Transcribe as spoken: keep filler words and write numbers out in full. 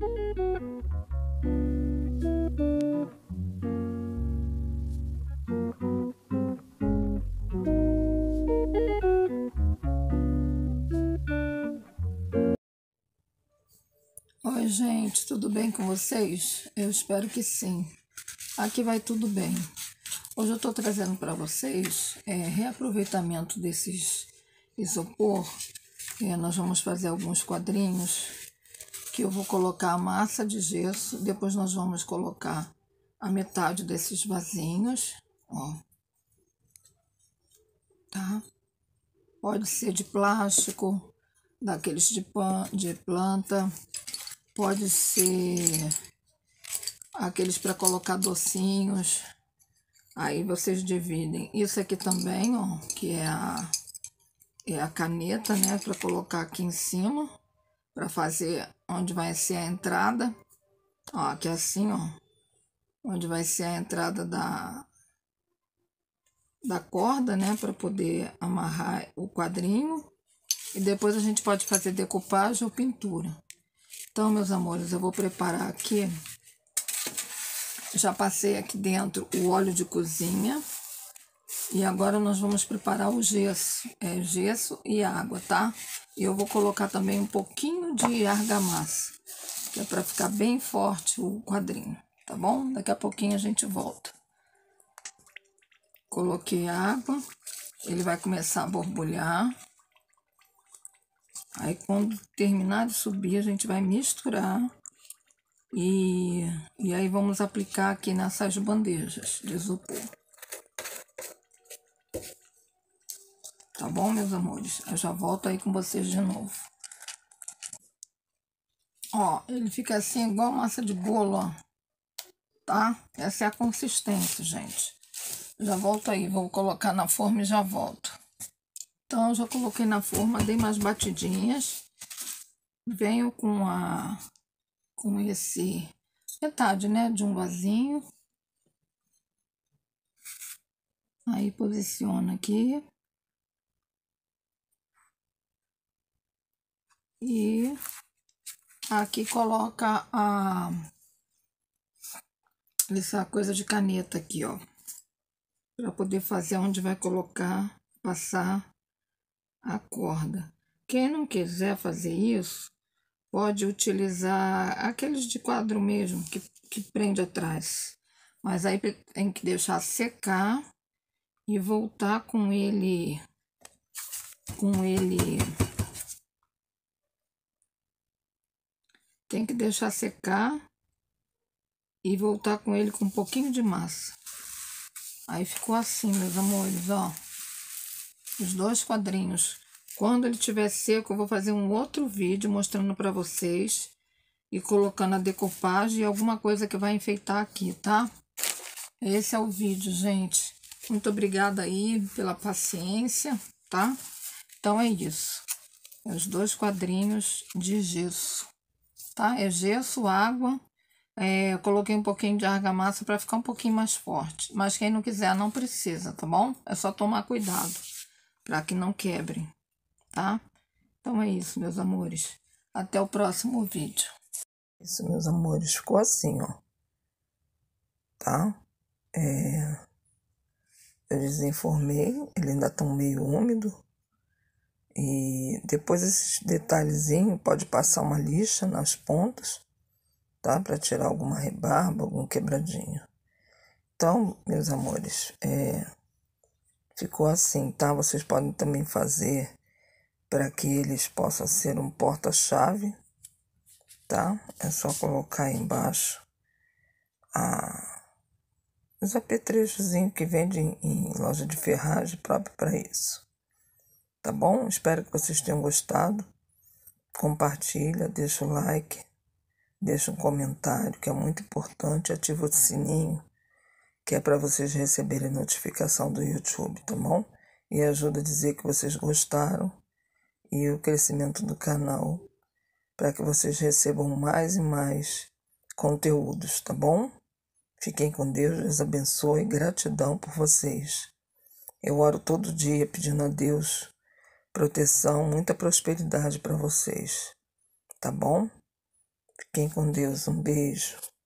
Oi, gente, tudo bem com vocês? Eu espero que sim. Aqui vai tudo bem. Hoje eu estou trazendo para vocês é, reaproveitamento desses isopor. É, nós vamos fazer alguns quadrinhos que eu vou colocar a massa de gesso, depois nós vamos colocar a metade desses vasinhos, ó, tá? Pode ser de plástico, daqueles de, pan, de planta, pode ser aqueles para colocar docinhos. Aí vocês dividem. Isso aqui também, ó, que é a, é a caneta, né, para colocar aqui em cima, para fazer onde vai ser a entrada. Ó, aqui assim, ó, onde vai ser a entrada da, da corda, né, para poder amarrar o quadrinho. E depois a gente pode fazer decupagem ou pintura. Então, meus amores, eu vou preparar aqui. Já passei aqui dentro o óleo de cozinha. E agora nós vamos preparar o gesso. É gesso e água, tá? E eu vou colocar também um pouquinho de argamassa, que é para ficar bem forte o quadrinho, tá bom? Daqui a pouquinho a gente volta. Coloquei água. Ele vai começar a borbulhar. Aí quando terminar de subir, a gente vai misturar. E, e aí vamos aplicar aqui nessas bandejas de isopor. Tá bom, meus amores? Eu já volto aí com vocês de novo. Ó, ele fica assim igual massa de bolo, ó. Tá? Essa é a consistência, gente. Já volto aí, vou colocar na forma e já volto. Então, eu já coloquei na forma, dei mais batidinhas. Venho com a... com esse... metade, né, de um vasinho. Aí, posiciona aqui. E aqui coloca a... essa coisa de caneta aqui, ó. Para poder fazer onde vai colocar, passar a corda. Quem não quiser fazer isso, pode utilizar aqueles de quadro mesmo, que, que prende atrás. Mas aí tem que deixar secar e voltar com ele, com ele, tem que deixar secar e voltar com ele com um pouquinho de massa. Aí ficou assim, meus amores, ó, os dois quadrinhos. Quando ele estiver seco, eu vou fazer um outro vídeo mostrando para vocês e colocando a decopagem e alguma coisa que vai enfeitar aqui, tá? Esse é o vídeo, gente. Muito obrigada aí pela paciência, tá? Então é isso. É os dois quadrinhos de gesso, tá? É gesso, água. É, eu coloquei um pouquinho de argamassa para ficar um pouquinho mais forte. Mas quem não quiser, não precisa, tá bom? É só tomar cuidado para que não quebre, tá? Então é isso, meus amores. Até o próximo vídeo. Isso, meus amores, ficou assim, ó. Tá? É... Eu desenformei, ele ainda tá meio úmido. E depois esses detalhezinhos, pode passar uma lixa nas pontas, tá? Para tirar alguma rebarba, algum quebradinho. Então, meus amores, é... ficou assim, tá? Vocês podem também fazer para que eles possam ser um porta-chave, tá? É só colocar aí embaixo a... os apetrechozinhos que vendem em loja de ferragem próprio para isso. Tá bom? Espero que vocês tenham gostado. Compartilha, deixa o like, deixa um comentário, que é muito importante. Ativa o sininho, que é para vocês receberem notificação do YouTube, tá bom? E ajuda a dizer que vocês gostaram e o crescimento do canal, para que vocês recebam mais e mais conteúdos, tá bom? Fiquem com Deus, Deus abençoe, gratidão por vocês. Eu oro todo dia pedindo a Deus proteção, muita prosperidade para vocês, tá bom? Fiquem com Deus. Um beijo.